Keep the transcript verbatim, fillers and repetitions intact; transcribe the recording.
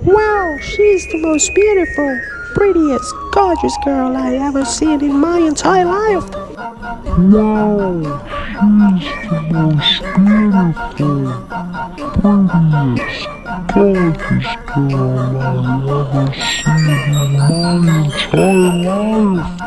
Wow, she's the most beautiful, prettiest, gorgeous girl I ever seen in my entire life. Wow, she's the most beautiful, prettiest, gorgeous girl I ever seen in my entire life.